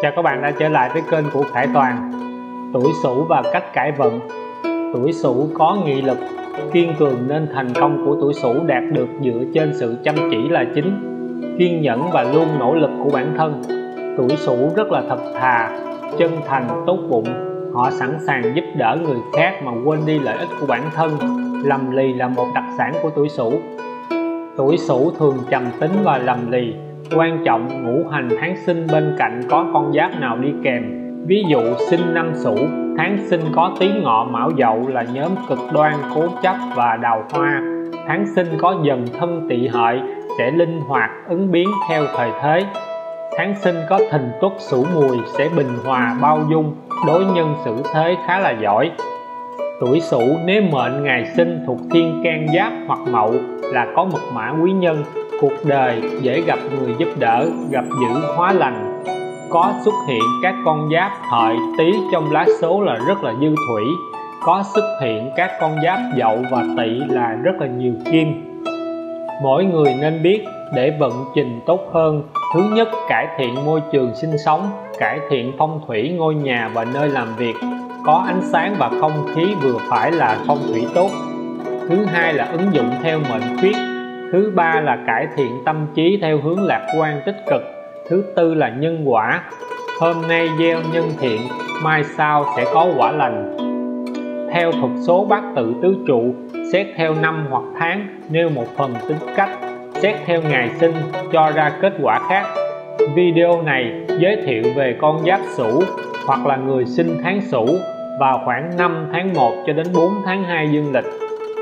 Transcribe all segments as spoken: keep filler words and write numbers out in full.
Chào các bạn đã trở lại với kênh của Khải Toàn. Tuổi Sửu và cách cải vận. Tuổi Sửu có nghị lực, kiên cường nên thành công của tuổi Sửu đạt được dựa trên sự chăm chỉ là chính, kiên nhẫn và luôn nỗ lực của bản thân. Tuổi Sửu rất là thật thà, chân thành, tốt bụng. Họ sẵn sàng giúp đỡ người khác mà quên đi lợi ích của bản thân. Lầm lì là một đặc sản của tuổi Sửu. Tuổi Sửu thường trầm tính và lầm lì. Quan trọng ngũ hành tháng sinh bên cạnh có con giáp nào đi kèm. Ví dụ sinh năm Sửu, tháng sinh có Tý Ngọ Mão Dậu là nhóm cực đoan, cố chấp và đào hoa. Tháng sinh có Dần Thân Tỵ Hợi sẽ linh hoạt, ứng biến theo thời thế. Tháng sinh có Thìn Tuất Sửu Mùi sẽ bình hòa, bao dung, đối nhân xử thế khá là giỏi. Tuổi Sửu nếu mệnh ngày sinh thuộc thiên can giáp hoặc mậu là có mật mã quý nhân, cuộc đời dễ gặp người giúp đỡ, gặp dữ hóa lành. Có xuất hiện các con giáp Hợi, Tý trong lá số là rất là dư thủy. Có xuất hiện các con giáp Dậu và Tỵ là rất là nhiều kim. Mỗi người nên biết để vận trình tốt hơn. Thứ nhất, cải thiện môi trường sinh sống, cải thiện phong thủy ngôi nhà và nơi làm việc. Có ánh sáng và không khí vừa phải là phong thủy tốt. Thứ hai là ứng dụng theo mệnh khuyết. Thứ ba là cải thiện tâm trí theo hướng lạc quan tích cực. Thứ tư là nhân quả. Hôm nay gieo nhân thiện, mai sau sẽ có quả lành. Theo thuật số bát tự tứ trụ, xét theo năm hoặc tháng nêu một phần tính cách, xét theo ngày sinh cho ra kết quả khác. Video này giới thiệu về con giáp Sửu hoặc là người sinh tháng Sửu vào khoảng năm tháng một cho đến bốn tháng hai dương lịch.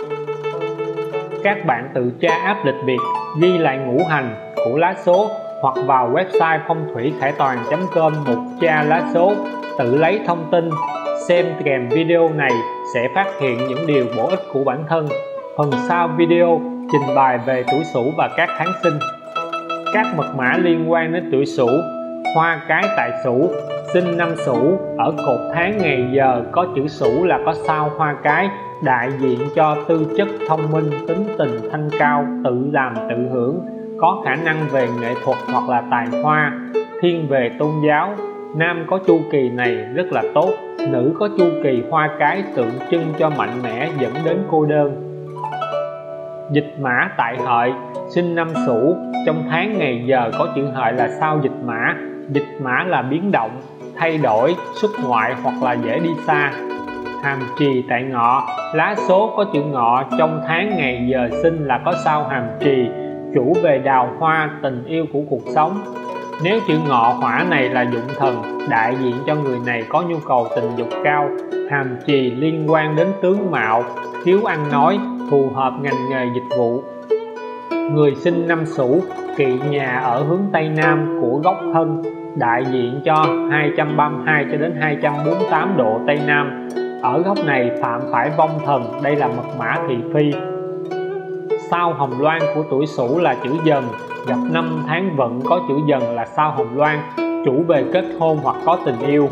Các bạn tự tra áp lịch Việt, ghi lại ngũ hành của lá số hoặc vào website phong thủy khải toàn chấm com mục tra lá số, tự lấy thông tin, xem kèm video này sẽ phát hiện những điều bổ ích của bản thân. Phần sau video trình bày về tuổi Sửu và các tháng sinh. Các mật mã liên quan đến tuổi Sửu. Hoa cái tại Sửu, sinh năm Sửu, ở cột tháng ngày giờ có chữ Sửu là có sao hoa cái, đại diện cho tư chất thông minh, tính tình thanh cao, tự làm tự hưởng, có khả năng về nghệ thuật hoặc là tài hoa, thiên về tôn giáo. Nam có chu kỳ này rất là tốt, nữ có chu kỳ hoa cái tượng trưng cho mạnh mẽ dẫn đến cô đơn. Dịch mã tại Hợi, sinh năm Sửu, trong tháng ngày giờ có chữ Hợi là sao dịch mã. Dịch mã là biến động, thay đổi, xuất ngoại hoặc là dễ đi xa. Hàm trì tại Ngọ, lá số có chữ Ngọ, trong tháng ngày giờ sinh là có sao hàm trì, chủ về đào hoa, tình yêu của cuộc sống. Nếu chữ Ngọ hỏa này là dụng thần, đại diện cho người này có nhu cầu tình dục cao. Hàm trì liên quan đến tướng mạo, thiếu ăn nói, phù hợp ngành nghề dịch vụ. Người sinh năm Sửu kỵ nhà ở hướng Tây Nam của góc Thân, đại diện cho hai trăm ba mươi hai cho đến hai trăm bốn mươi tám độ Tây Nam. Ở góc này phạm phải vong thần, đây là mật mã thị phi. Sao hồng loan của tuổi Sửu là chữ Dần, gặp năm tháng vận có chữ Dần là sao hồng loan, chủ về kết hôn hoặc có tình yêu.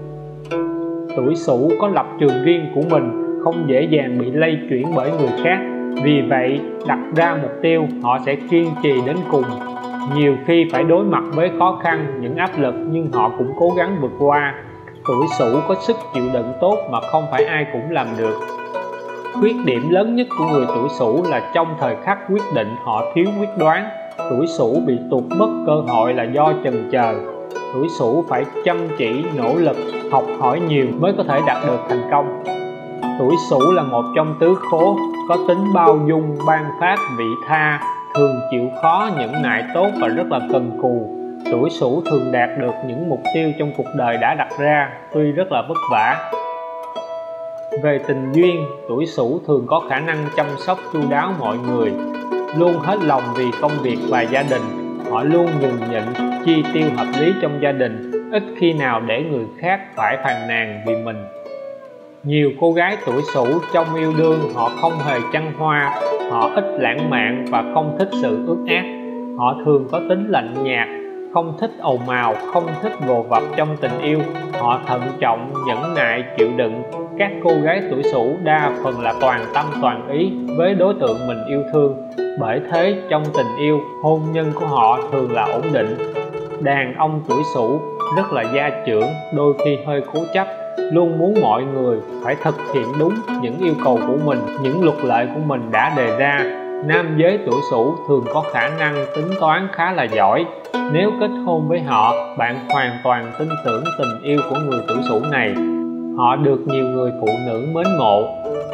Tuổi Sửu có lập trường riêng của mình, không dễ dàng bị lay chuyển bởi người khác. Vì vậy, đặt ra mục tiêu, họ sẽ kiên trì đến cùng. Nhiều khi phải đối mặt với khó khăn, những áp lực nhưng họ cũng cố gắng vượt qua. Tuổi Sửu có sức chịu đựng tốt mà không phải ai cũng làm được. Khuyết điểm lớn nhất của người tuổi Sửu là trong thời khắc quyết định họ thiếu quyết đoán. Tuổi Sửu bị tụt mất cơ hội là do chần chờ. Tuổi Sửu phải chăm chỉ, nỗ lực, học hỏi nhiều mới có thể đạt được thành công. Tuổi Sửu là một trong tứ khố, có tính bao dung, ban phát, vị tha, thường chịu khó, nhẫn nại tốt và rất là cần cù. Tuổi Sửu thường đạt được những mục tiêu trong cuộc đời đã đặt ra, tuy rất là vất vả. Về tình duyên, tuổi Sửu thường có khả năng chăm sóc chu đáo mọi người, luôn hết lòng vì công việc và gia đình. Họ luôn nhường nhịn, chi tiêu hợp lý trong gia đình, ít khi nào để người khác phải phàn nàn vì mình. Nhiều cô gái tuổi Sửu trong yêu đương họ không hề trăng hoa, họ ít lãng mạn và không thích sự ướt át. Họ thường có tính lạnh nhạt, không thích ồn ào, không thích vồ vập trong tình yêu. Họ thận trọng, nhẫn nại, chịu đựng. Các cô gái tuổi Sửu đa phần là toàn tâm toàn ý với đối tượng mình yêu thương. Bởi thế trong tình yêu, hôn nhân của họ thường là ổn định. Đàn ông tuổi Sửu rất là gia trưởng, đôi khi hơi cố chấp, luôn muốn mọi người phải thực hiện đúng những yêu cầu của mình, những luật lệ của mình đã đề ra. Nam giới tuổi Sửu thường có khả năng tính toán khá là giỏi. Nếu kết hôn với họ, bạn hoàn toàn tin tưởng tình yêu của người tuổi Sửu này. Họ được nhiều người phụ nữ mến mộ.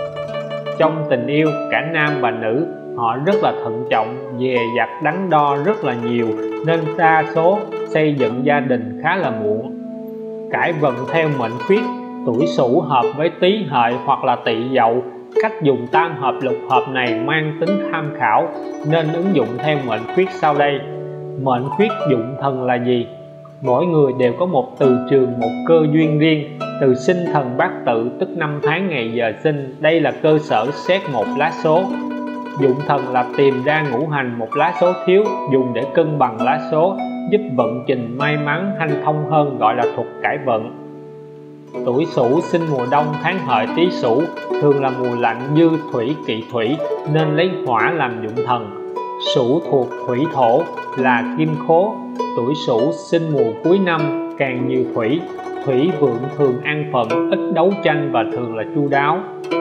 Trong tình yêu, cả nam và nữ, họ rất là thận trọng, dè dặt đắn đo rất là nhiều, nên đa số xây dựng gia đình khá là muộn. Cải vận theo mệnh khuyết, tuổi Sửu hợp với Tý Hợi hoặc là Tỵ Dậu. Cách dùng tam hợp lục hợp này mang tính tham khảo, nên ứng dụng theo mệnh khuyết sau đây. Mệnh khuyết dụng thần là gì? Mỗi người đều có một từ trường, một cơ duyên riêng. Từ sinh thần bát tự, tức năm tháng ngày giờ sinh, đây là cơ sở xét một lá số. Dụng thần là tìm ra ngũ hành một lá số thiếu, dùng để cân bằng lá số, giúp vận trình may mắn hanh thông hơn, gọi là thuật cải vận. Tuổi Sửu sinh mùa đông tháng Hợi Tý Sửu, thường là mùa lạnh như thủy kỵ thủy, nên lấy hỏa làm dụng thần. Sửu thuộc thủy thổ, là kim khố. Tuổi Sửu sinh mùa cuối năm, càng nhiều thủy. Thủy vượng thường an phận, ít đấu tranh và thường là chu đáo.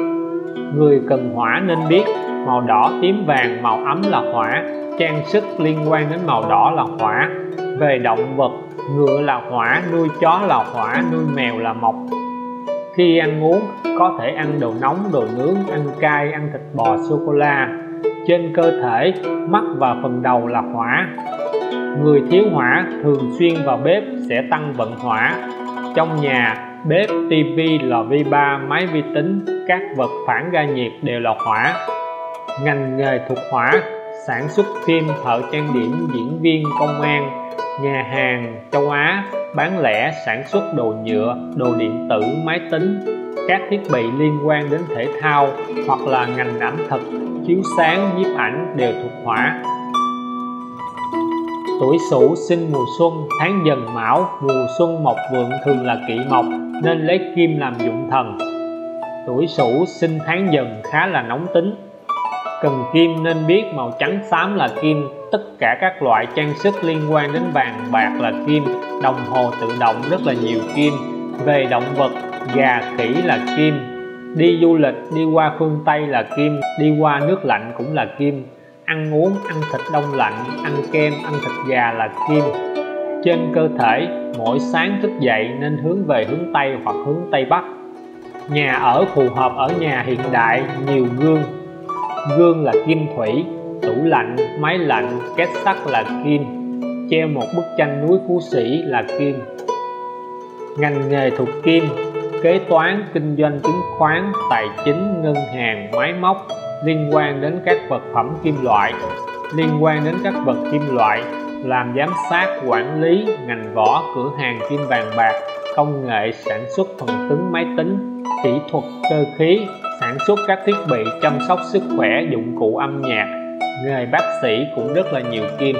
Người cần hỏa nên biết màu đỏ, tím, vàng, màu ấm là hỏa. Trang sức liên quan đến màu đỏ là hỏa. Về động vật, ngựa là hỏa, nuôi chó là hỏa, nuôi mèo là mộc. Khi ăn uống, có thể ăn đồ nóng, đồ nướng, ăn cay, ăn thịt bò, sô-cô-la. Trên cơ thể, mắt và phần đầu là hỏa. Người thiếu hỏa thường xuyên vào bếp sẽ tăng vận hỏa. Trong nhà, bếp, tivi, lò vi ba, máy vi tính, các vật phản ra nhiệt đều là hỏa. Ngành nghề thuộc hỏa, sản xuất phim, thợ trang điểm, diễn viên, công an, nhà hàng châu Á, bán lẻ, sản xuất đồ nhựa, đồ điện tử, máy tính, các thiết bị liên quan đến thể thao, hoặc là ngành ẩm thực, chiếu sáng, nhiếp ảnh đều thuộc hỏa. Tuổi Sửu sinh mùa xuân, tháng Dần Mão, mùa xuân mộc vượng thường là kỵ mộc, nên lấy kim làm dụng thần. Tuổi Sửu sinh tháng Dần khá là nóng tính. Cần kim nên biết màu trắng xám là kim, tất cả các loại trang sức liên quan đến vàng bạc là kim, đồng hồ tự động rất là nhiều kim. Về động vật, gà, khỉ là kim. Đi du lịch, đi qua phương Tây là kim, đi qua nước lạnh cũng là kim. Ăn uống, ăn thịt đông lạnh, ăn kem, ăn thịt gà là kim. Trên cơ thể, mỗi sáng thức dậy nên hướng về hướng Tây hoặc hướng Tây Bắc. Nhà ở phù hợp ở nhà hiện đại, nhiều gương. Gương là kim thủy, tủ lạnh, máy lạnh, két sắt là kim. Treo một bức tranh núi Phú Sĩ là kim. Ngành nghề thuộc kim, kế toán, kinh doanh chứng khoán, tài chính, ngân hàng, máy móc, liên quan đến các vật phẩm kim loại. Liên quan đến các vật kim loại, làm giám sát, quản lý, ngành võ, cửa hàng kim vàng bạc, công nghệ, sản xuất phần cứng máy tính, kỹ thuật, cơ khí, sản xuất các thiết bị chăm sóc sức khỏe, dụng cụ âm nhạc. Nghề bác sĩ cũng rất là nhiều kim.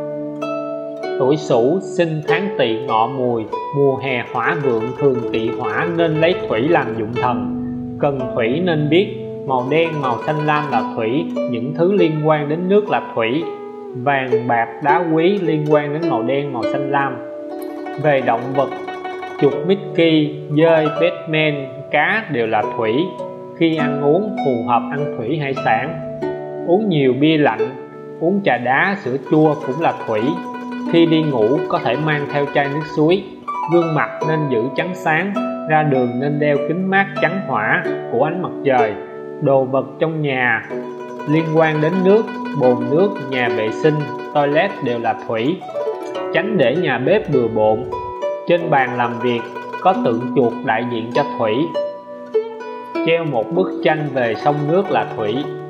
Tuổi Sửu sinh tháng Tỵ Ngọ Mùi, mùa hè hỏa vượng thường kỵ hỏa nên lấy thủy làm dụng thần. Cần thủy nên biết màu đen, màu xanh lam là thủy, những thứ liên quan đến nước là thủy. Vàng, bạc, đá quý liên quan đến màu đen, màu xanh lam. Về động vật, chuột Mickey, dơi, Batman, cá đều là thủy. Khi ăn uống, phù hợp ăn thủy hải sản. Uống nhiều bia lạnh, uống trà đá, sữa chua cũng là thủy. Khi đi ngủ có thể mang theo chai nước suối. Gương mặt nên giữ trắng sáng, ra đường nên đeo kính mát chắn hỏa của ánh mặt trời. Đồ vật trong nhà liên quan đến nước, bồn nước, nhà vệ sinh, toilet đều là thủy. Tránh để nhà bếp bừa bộn. Trên bàn làm việc có tượng chuột đại diện cho thủy. Treo một bức tranh về sông nước là thủy.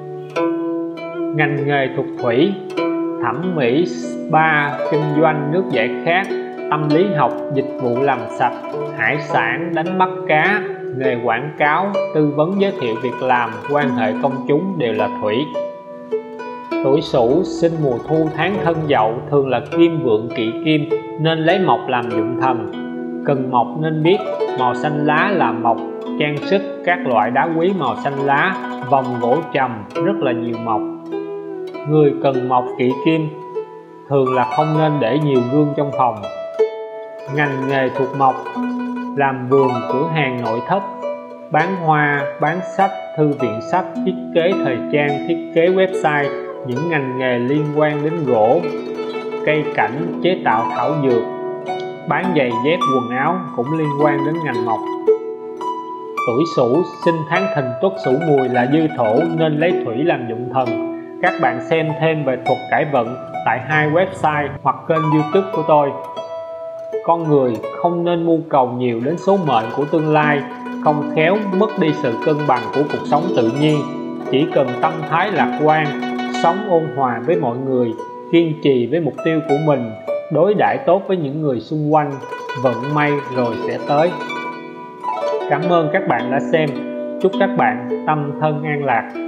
Ngành nghề thuộc thủy, thẩm mỹ, spa, kinh doanh, nước giải khát, tâm lý học, dịch vụ làm sạch, hải sản, đánh bắt cá, nghề quảng cáo, tư vấn giới thiệu việc làm, quan hệ công chúng đều là thủy. Tuổi Sửu sinh mùa thu tháng Thân Dậu thường là kim vượng kỵ kim nên lấy mộc làm dụng thần. Cần mộc nên biết màu xanh lá là mộc, trang sức các loại đá quý màu xanh lá, vòng gỗ trầm rất là nhiều mộc. Người cần mộc kỵ kim thường là không nên để nhiều gương trong phòng. ngành nghề thuộc mộc, làm vườn, cửa hàng nội thất, bán hoa, bán sách, thư viện sách, thiết kế thời trang, thiết kế website, những ngành nghề liên quan đến gỗ, cây cảnh, chế tạo thảo dược, bán giày dép quần áo cũng liên quan đến ngành mộc. Tuổi Sửu sinh tháng Thìn Tuất Sửu Mùi là dư thổ nên lấy thủy làm dụng thần. Các bạn xem thêm về thuật cải vận tại hai website hoặc kênh YouTube của tôi. Con người không nên mưu cầu nhiều đến số mệnh của tương lai, không khéo mất đi sự cân bằng của cuộc sống tự nhiên. Chỉ cần tâm thái lạc quan, sống ôn hòa với mọi người, kiên trì với mục tiêu của mình, đối đãi tốt với những người xung quanh, vận may rồi sẽ tới. Cảm ơn các bạn đã xem. Chúc các bạn tâm thân an lạc.